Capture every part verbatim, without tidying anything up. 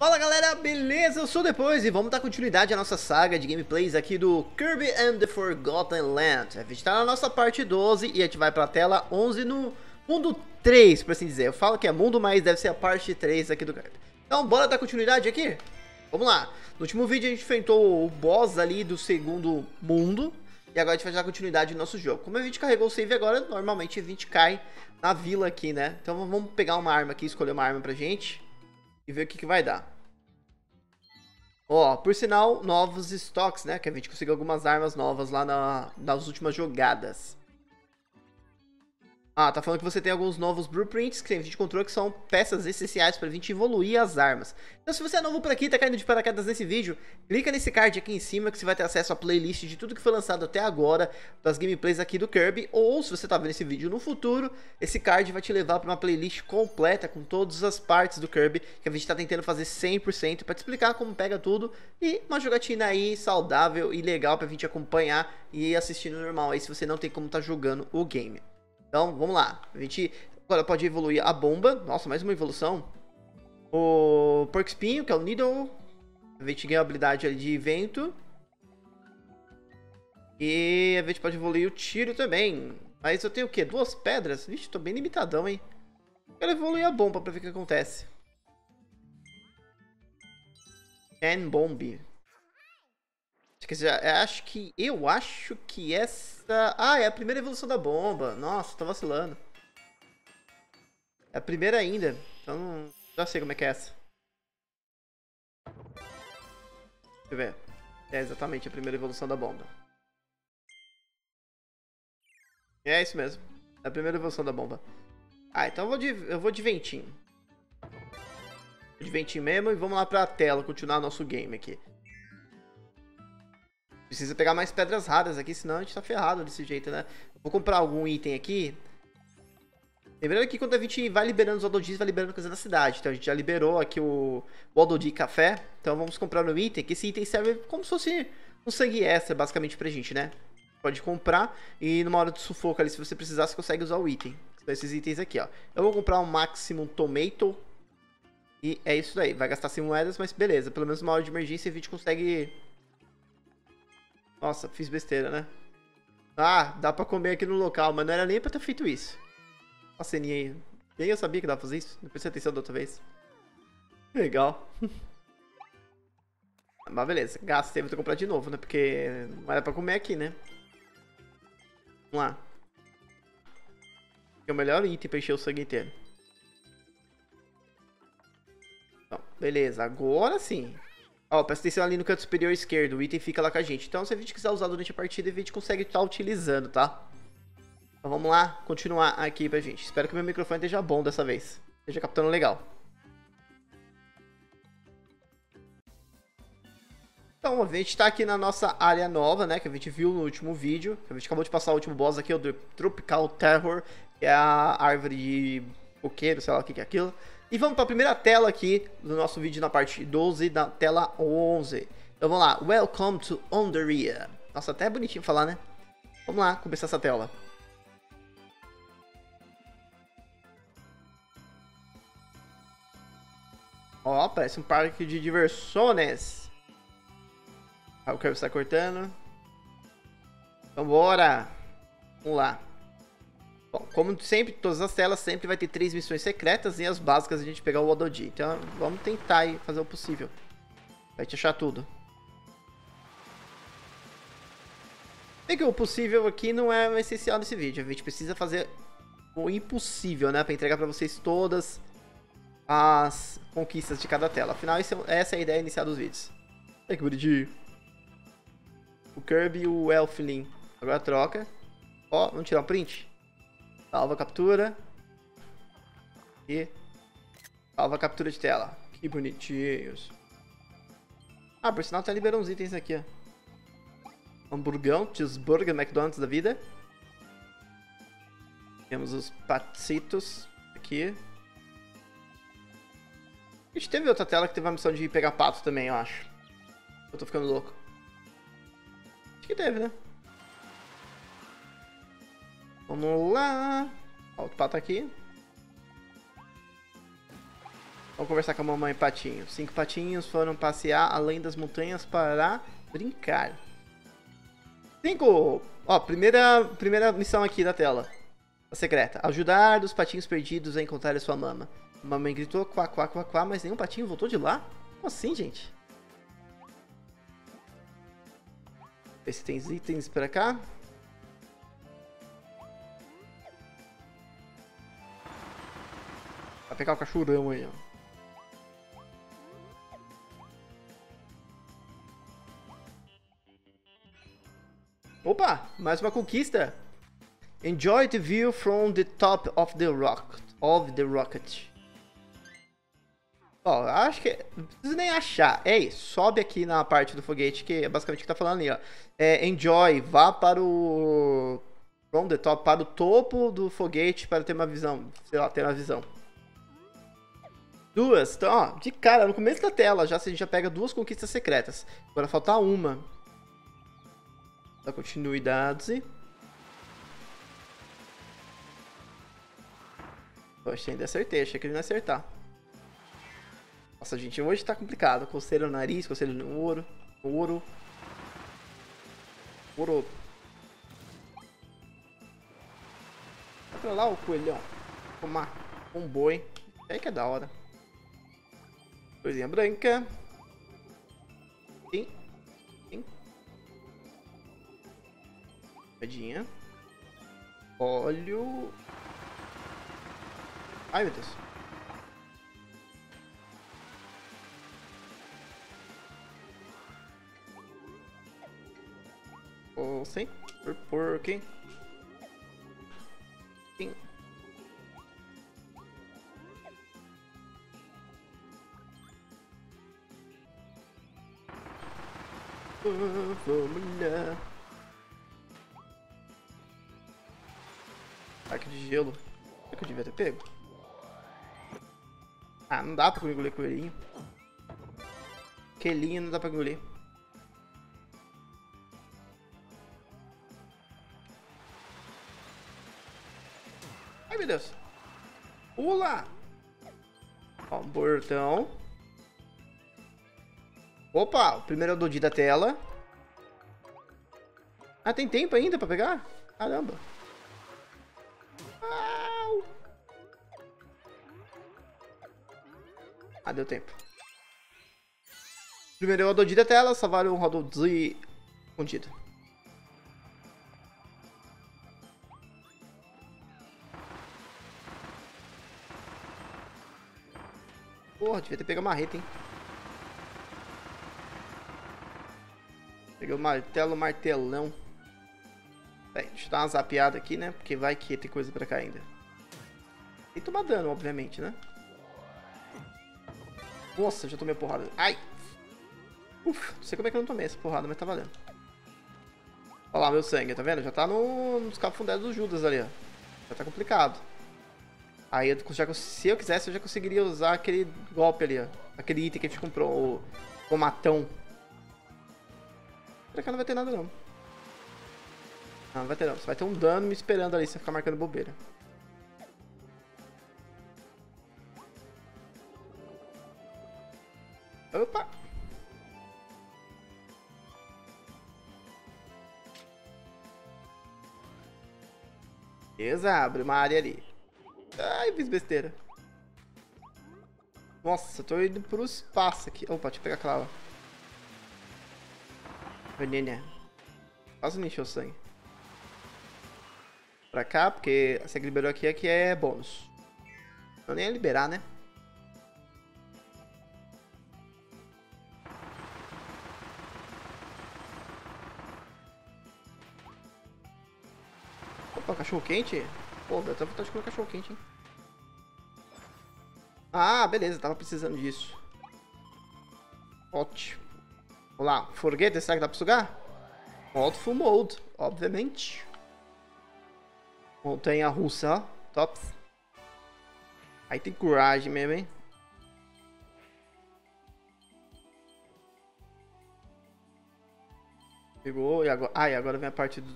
Fala galera, beleza? Eu sou o Depois e vamos dar continuidade à nossa saga de gameplays aqui do Kirby and the Forgotten Land. A gente tá na nossa parte doze e a gente vai pra tela onze no mundo três, por assim dizer. Eu falo que é mundo, mas deve ser a parte três aqui do Kirby. Então bora dar continuidade aqui? Vamos lá. No último vídeo a gente enfrentou o boss ali do segundo mundo e agora a gente vai dar continuidade no nosso jogo. Como a gente carregou o save agora, normalmente a gente cai na vila aqui, né? Então vamos pegar uma arma aqui, escolher uma arma pra gente e ver o que, que vai dar. Ó, por sinal, novos estoques, né? Que a gente conseguiu algumas armas novas lá na, nas últimas jogadas. Ah, tá falando que você tem alguns novos blueprints que a gente encontrou que são peças essenciais pra gente evoluir as armas. Então se você é novo por aqui, tá caindo de paraquedas nesse vídeo, clica nesse card aqui em cima que você vai ter acesso à playlist de tudo que foi lançado até agora das gameplays aqui do Kirby. Ou se você tá vendo esse vídeo no futuro, esse card vai te levar pra uma playlist completa com todas as partes do Kirby que a gente tá tentando fazer cem por cento pra te explicar como pega tudo. E uma jogatina aí saudável e legal pra gente acompanhar e ir assistindo normal aí se você não tem como tá jogando o game. Então, vamos lá. A gente agora pode evoluir a bomba. Nossa, mais uma evolução. O porco espinho, que é o Needle. A gente ganha a habilidade ali de vento. E a gente pode evoluir o tiro também. Mas eu tenho o quê? Duas pedras? Vixe, tô bem limitadão, hein? Quero evoluir a bomba pra ver o que acontece. Can Bomb. Acho que, eu acho que essa... Ah, é a primeira evolução da bomba. Nossa, tô vacilando. É a primeira ainda. Então, já sei como é que é essa. Deixa eu ver. É exatamente a primeira evolução da bomba. É isso mesmo. É a primeira evolução da bomba. Ah, então eu vou de, eu vou de ventinho. Vou de ventinho mesmo e vamos lá pra tela continuar nosso game aqui. Precisa pegar mais pedras raras aqui, senão a gente tá ferrado desse jeito, né? Vou comprar algum item aqui. Lembrando que quando a gente vai liberando os Waddle Dees, vai liberando coisa da cidade. Então a gente já liberou aqui o Waddle Dee Café. Então vamos comprar um item, que esse item serve como se fosse um sangue extra, basicamente, pra gente, né? Pode comprar e numa hora de sufoco ali, se você precisar, você consegue usar o item. São esses itens aqui, ó. Eu vou comprar um Maximum Tomato. E é isso daí. Vai gastar cem moedas, mas beleza. Pelo menos numa hora de emergência a gente consegue... Nossa, fiz besteira, né? Ah, dá pra comer aqui no local, mas não era nem pra ter feito isso. Olha a ceninha aí. Nem eu sabia que dava pra fazer isso. Não prestei atenção da outra vez. Legal. Mas beleza, gastei, vou ter que comprar de novo, né? Porque não era pra comer aqui, né? Vamos lá. É o melhor item pra encher o sangue inteiro. Então, beleza, agora sim. Ó, presta atenção ali no canto superior esquerdo, o item fica lá com a gente. Então, se a gente quiser usar durante a partida, a gente consegue estar utilizando, tá? Então, vamos lá, continuar aqui pra gente. Espero que meu microfone esteja bom dessa vez. Esteja captando legal. Então, a gente tá aqui na nossa área nova, né? Que a gente viu no último vídeo. A gente acabou de passar o último boss aqui, o Tropical Terror. Que é a árvore de coqueiro, sei lá o que é aquilo. E vamos para a primeira tela aqui do nosso vídeo na parte doze, da tela onze. Então vamos lá, Welcome to Onderia. Nossa, até é bonitinho falar, né? Vamos lá, começar essa tela. Ó, parece um parque de diversões. Ah, o Kirby está cortando. Então bora. Vamos lá. Bom, como sempre, todas as telas sempre vai ter três missões secretas e as básicas a gente pegar o Waddle Dee. Então vamos tentar aí fazer o possível. Vai te achar tudo. Bem que o possível aqui não é o essencial desse vídeo. A gente precisa fazer o impossível, né? Pra entregar pra vocês todas as conquistas de cada tela. Afinal, essa é a ideia inicial dos vídeos. Olha que bonitinho. O Kirby e o Elflin. Agora troca. Ó, vamos tirar o print. Salva a captura. E salva a captura de tela. Que bonitinhos. Ah, por sinal tá liberando uns itens aqui, ó. Hamburgão, cheeseburger, McDonald's da vida. Temos os patitos aqui. A gente teve outra tela que teve a missão de pegar pato também, eu acho. Eu tô ficando louco. Acho que teve, né? Vamos lá. Ó, o pato aqui. Vamos conversar com a mamãe patinho. Cinco patinhos foram passear além das montanhas para brincar. Cinco! Ó, primeira, primeira missão aqui da tela. A secreta. Ajudar os patinhos perdidos a encontrar a sua mama. A mamãe gritou quá, quá, quá, quá, mas nenhum patinho voltou de lá? Como assim, gente? Ver se tem itens pra cá. Vai pegar o cachorrão aí, ó. Opa, mais uma conquista. Enjoy the view from the top of the rocket. Of the rocket. Ó, acho que não precisa nem achar. É isso. Sobe aqui na parte do foguete, que é basicamente o que tá falando ali, ó. É, enjoy, vá para o from the top, para o topo do foguete para ter uma visão, sei lá, ter uma visão. Duas, então, ó, de cara, no começo da tela já a gente já pega duas conquistas secretas. Agora falta uma. Dá continuidade. Poxa, ainda acertei, achei que ele não ia acertar. Nossa, gente, hoje tá complicado. Coceira no nariz, coceira no ouro. Ouro. Ouro. Vai pra lá o coelhão. Tomar um boi. Aí que é da hora. Coisinha branca. Sim. Sim. Moedinha. Óleo. Ai, meu Deus. Oh, sim. Por, por quem? Sim. Oh, vamos lá. Arco de gelo. Será que eu devia ter pego? Ah, não dá pra engolir coelhinho. Quelinho não dá pra engolir. Ai, meu Deus. Pula! Ó, um portão. Opa, o primeiro é o Dodi da tela. Ah, tem tempo ainda pra pegar? Caramba. Au. Ah, deu tempo. Primeiro é o Dodi da tela, salvar um Rododzi escondido. Porra, devia ter pegado a marreta, hein? Peguei o martelo, martelão. Bem, deixa eu dar uma zapeada aqui, né? Porque vai que tem coisa pra cá ainda. E tomar dano, obviamente, né? Nossa, já tomei a porrada. Ai! Uf, não sei como é que eu não tomei essa porrada, mas tá valendo. Olha lá, meu sangue, tá vendo? Já tá no, nos cafundés do Judas ali, ó. Já tá complicado. Aí, eu, já, se eu quisesse, eu já conseguiria usar aquele golpe ali, ó. Aquele item que a gente comprou, o, o matão. Pra cá não vai ter nada, não. Não, não vai ter não. Você vai ter um dano me esperando ali, se você ficar marcando bobeira. Opa! Beleza, abre uma área ali. Ai, fiz besteira. Nossa, eu tô indo pro espaço aqui. Opa, deixa eu pegar aquela. Veneno. Quase não encheu o sangue. Pra cá, porque você liberou aqui, aqui é bônus. Não nem é liberar, né? Opa, cachorro quente? Pô, dá até vontade de comer cachorro quente, hein? Ah, beleza, tava precisando disso. Ótimo. Vamos lá, foguete, será que dá pra sugar? Modo full mode, obviamente. Montanha russa, ó. Tops. Aí tem coragem mesmo, hein? Pegou e agora. Ah, e agora vem a parte do.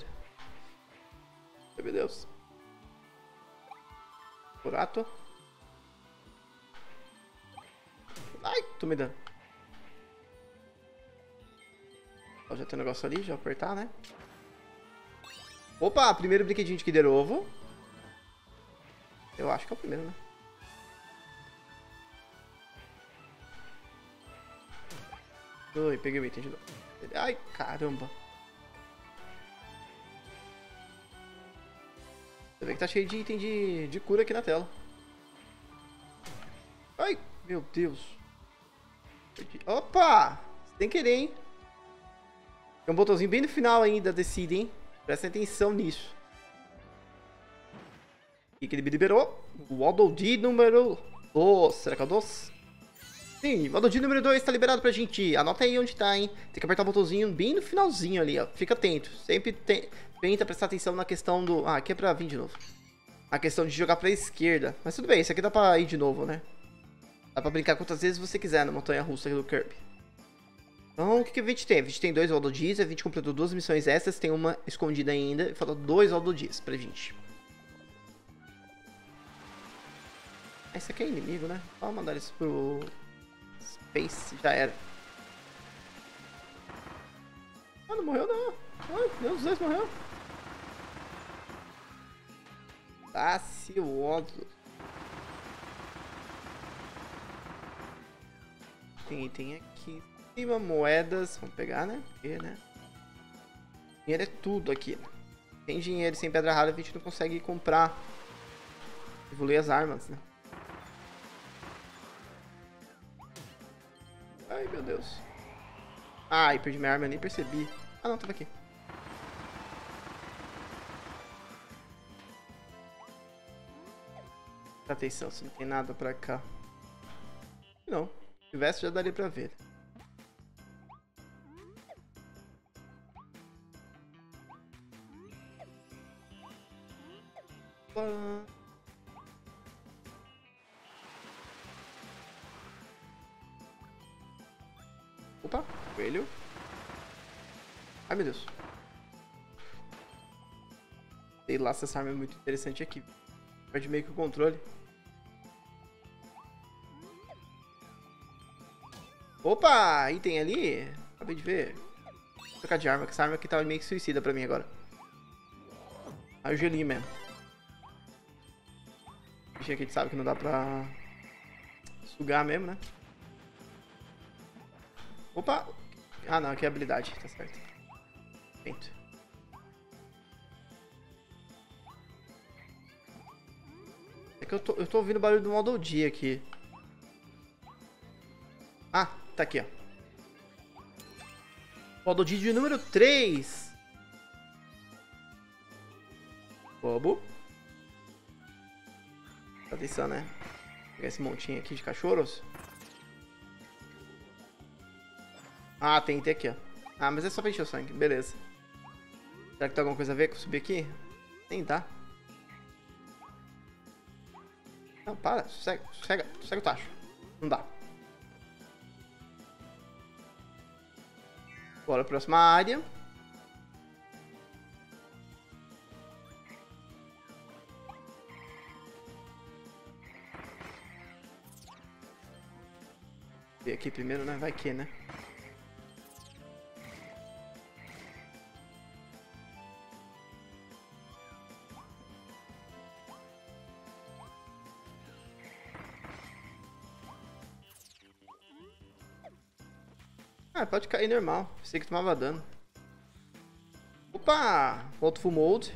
Meu Deus. Burato. tô me dando. Ó, já tem um negócio ali, já vou apertar, né? Opa, primeiro brinquedinho de Kinder Ovo. Eu acho que é o primeiro, né? Oi, peguei o item de novo. Ai, caramba. Você vê que tá cheio de item de, de cura aqui na tela. Ai, meu Deus. Opa! Sem querer, hein? Tem um botãozinho bem no final ainda, decide, hein? Presta atenção nisso. O que ele me liberou? O Waddle Dee número dois. Será que é o dois? Sim, o Waddle Dee número dois tá liberado pra gente. Anota aí onde tá, hein? Tem que apertar o botãozinho bem no finalzinho ali, ó. Fica atento. Sempre tem... tenta prestar atenção na questão do... Ah, aqui é pra vir de novo. A questão de jogar pra esquerda. Mas tudo bem, isso aqui dá pra ir de novo, né? Dá pra brincar quantas vezes você quiser na montanha-russa do Kirby. Então, o que, que a gente tem? A gente tem dois Waddle Dees, a gente completou duas missões extras, tem uma escondida ainda, e falta dois Waddle Dees pra gente. Ah, esse aqui é inimigo, né? Vamos mandar isso pro Space, já era. Ah, não morreu não. Ai, Deus, os dois morreu. Ah, se o Waddle. Tem item aqui. Moedas, vamos pegar, né? Porque, né? Dinheiro é tudo aqui. Sem dinheiro e sem pedra rara a gente não consegue comprar, evoluir as armas, né? Ai, meu Deus. Ai, perdi minha arma, eu nem percebi. Ah, não, tava aqui. Presta atenção, se não tem nada pra cá. Não, se tivesse já daria pra ver. Opa, coelho. Ai, meu Deus. Sei lá se essa arma é muito interessante aqui. Perde meio que o controle. Opa, item ali. Acabei de ver. Vou trocar de arma, que essa arma aqui tá meio que suicida pra mim agora. Aí o gelinho mesmo. Aqui a gente sabe que não dá pra sugar mesmo, né? Opa! Ah, não, aqui é habilidade, tá certo. Feito. É que eu tô, eu tô ouvindo o barulho do Waddle Dee aqui. Ah, tá aqui, ó. Waddle Dee de número três. Bobo. Presta atenção, né? Vou pegar esse montinho aqui de cachorros. Ah, tem item aqui, ó. Ah, mas é só pra encher o sangue. Beleza. Será que tem alguma coisa a ver com subir aqui? Nem tá. Não, para. Sossega, sossega, sossega o tacho. Não dá. Bora, próxima área. Ver aqui primeiro, né? Vai que, né? Ah, pode cair normal. Pensei que tomava dano. Opa! Outro Full Mode.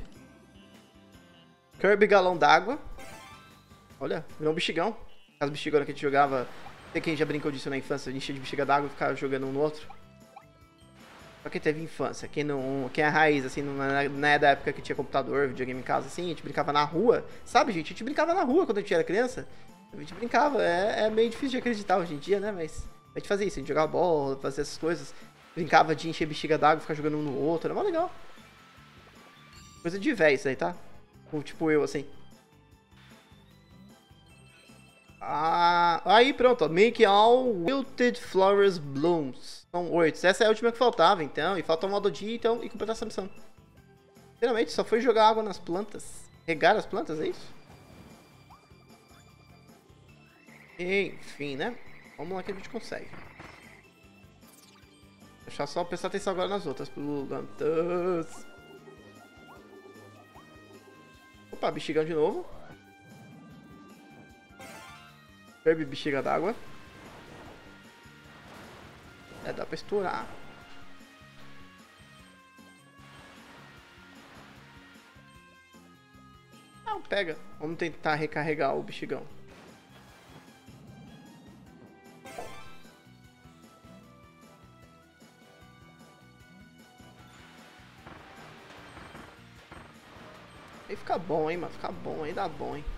Kirby galão d'água. Olha, virou um bexigão. As bexigonas que a gente jogava. Não sei quem já brincou disso na infância. A gente enchia de bexiga d'água e ficava jogando um no outro. Pra quem teve infância, quem não, quem é raiz, assim, não é, não é da época que tinha computador, videogame em casa, assim, a gente brincava na rua. Sabe, gente? A gente brincava na rua quando a gente era criança. A gente brincava. É, é meio difícil de acreditar hoje em dia, né? Mas a gente fazia isso, a gente jogava bola, fazia essas coisas. Brincava de encher bexiga d'água, ficar jogando um no outro. Era mó legal. Coisa de véio isso aí, tá? Tipo eu, assim. Ah, aí pronto, ó. Make all wilted flowers blooms. São oito. Essa é a última que faltava, então. E falta um Waddle Dee, então, e completar essa missão. Finalmente, só foi jogar água nas plantas. Regar as plantas, é isso? Enfim, né? Vamos lá que a gente consegue. Deixa só prestar atenção agora nas outras. Plantas. Opa, bexigão de novo. Kirby, bexiga d'água. É, dá pra estourar. Não, pega. Vamos tentar recarregar o bexigão. Aí fica bom, hein, mano. Fica bom, aí dá bom, hein.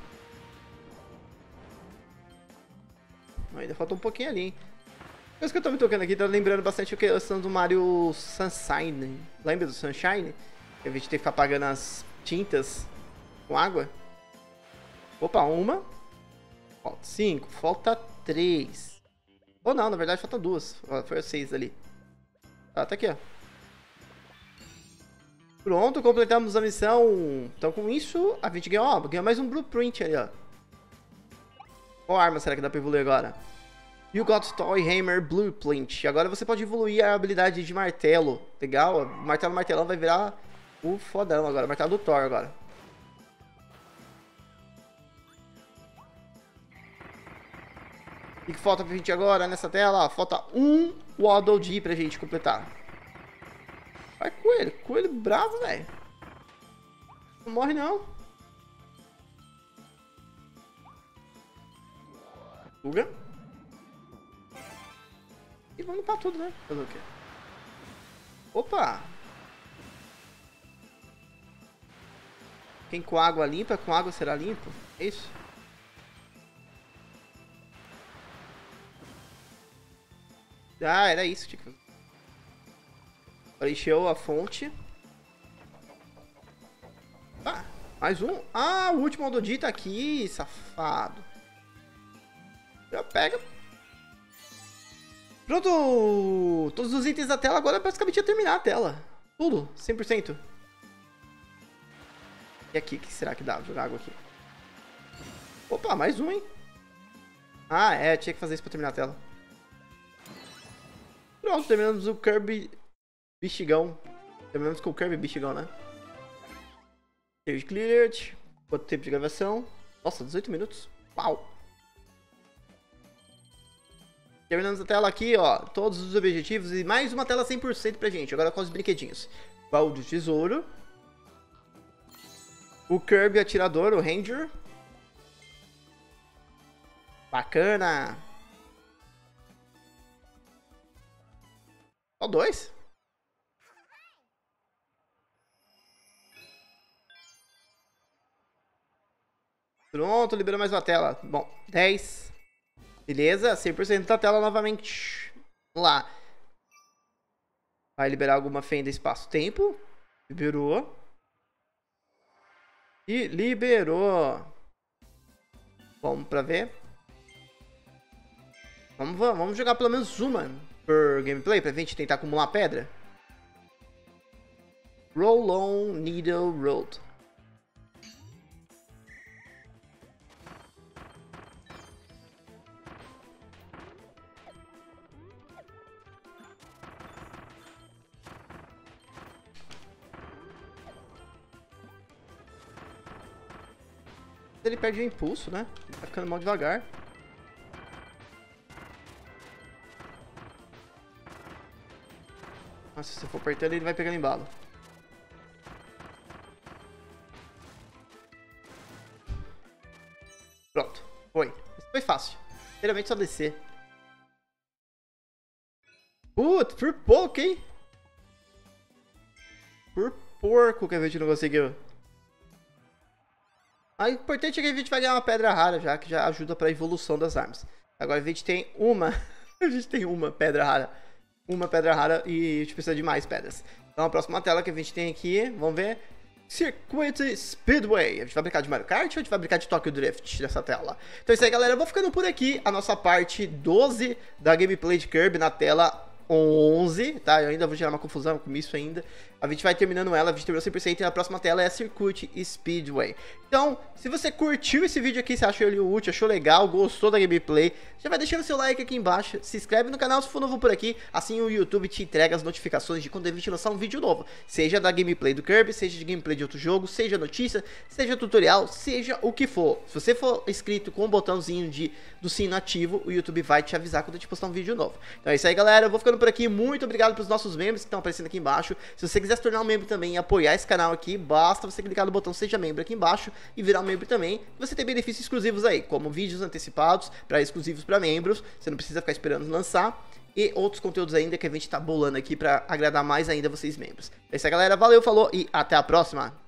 Ainda falta um pouquinho ali, hein. Coisa que eu tô me tocando aqui, tá lembrando bastante o que questão do Mario Sunshine. Lembra do Sunshine? Que a gente tem que ficar apagando as tintas com água. Opa, uma. Falta cinco. Falta três. Ou não, na verdade falta duas. Foi as seis ali. Ah, tá aqui, ó. Pronto, completamos a missão. Então com isso, a gente ganhou, ó, ganhou mais um blueprint ali, ó. Qual arma será que dá pra evoluir agora? You got Toy Hammer Blueprint. Agora você pode evoluir a habilidade de martelo. Legal, o martelo martelão vai virar o fodão agora, o martelo do Thor agora. O que falta pra gente agora nessa tela? Falta um Waddle Dee pra gente completar. Vai, coelho. Coelho bravo, velho. Não morre, não. Fuga. E vamos limpar tudo, né? Fazer o quê? Opa! Quem com água limpa, com água será limpo? É isso? Ah, era isso, tinha que fazer. Encheu a fonte. Ah, mais um. Ah, o último Waddle tá aqui, safado. Já pega. Pronto! Todos os itens da tela agora basicamente ia terminar a tela. Tudo, cem por cento. E aqui, o que será que dá? Vou jogar água aqui. Opa, mais um, hein? Ah, é, tinha que fazer isso pra terminar a tela. Pronto, terminamos o Kirby Bexigão. Terminamos com o Kirby Bexigão, né? Stage cleared. Quanto tempo de gravação? Nossa, dezoito minutos. Uau! Terminamos a tela aqui, ó. Todos os objetivos e mais uma tela cem por cento pra gente. Agora com os brinquedinhos. Baú de tesouro. O Kirby atirador, o Ranger. Bacana. Só dois? Pronto, liberou mais uma tela. Bom, dez. Beleza, cem por cento da tela novamente. Vamos lá. Vai liberar alguma fenda espaço-tempo. Liberou. E liberou. Vamos pra ver. Vamos, vamos jogar pelo menos uma por gameplay pra gente tentar acumular pedra. Roll on Needle Road. Ele perde o impulso, né? Ele tá ficando mal devagar. Nossa, se você for apertando, ele vai pegando embalo. Pronto, foi. Isso foi fácil. Geralmente só descer. Putz, por pouco, hein? Por porco que a gente não conseguiu. O importante é que a gente vai ganhar uma pedra rara já, que já ajuda para a evolução das armas. Agora a gente tem uma, a gente tem uma pedra rara, uma pedra rara e a gente precisa de mais pedras. Então a próxima tela que a gente tem aqui, vamos ver, Circuit Speedway. A gente vai brincar de Mario Kart ou a gente vai brincar de Tokyo Drift nessa tela? Então é isso aí, galera, eu vou ficando por aqui, a nossa parte doze da gameplay de Kirby na tela onze, tá? Eu ainda vou gerar uma confusão com isso ainda. a gente vai terminando ela, a gente terminou cem por cento e a próxima tela é a Circuit Speedway. Então, se você curtiu esse vídeo aqui, se achou ele útil, achou legal, gostou da gameplay, já vai deixando seu like aqui embaixo, se inscreve no canal se for novo por aqui, assim o YouTube te entrega as notificações de quando a gente lançar um vídeo novo, seja da gameplay do Kirby, seja de gameplay de outro jogo, seja notícia, seja tutorial, seja o que for. Se você for inscrito com o botãozinho de, do sino ativo, o YouTube vai te avisar quando eu te postar um vídeo novo. Então é isso aí, galera, eu vou ficando por aqui, muito obrigado pros nossos membros que estão aparecendo aqui embaixo. Se você quiser se tornar um membro também e apoiar esse canal aqui, basta você clicar no botão Seja Membro aqui embaixo e virar um membro também. Você tem benefícios exclusivos aí, como vídeos antecipados, para exclusivos para membros, você não precisa ficar esperando lançar, e outros conteúdos ainda que a gente tá bolando aqui para agradar mais ainda vocês membros. É isso aí, galera, valeu, falou e até a próxima!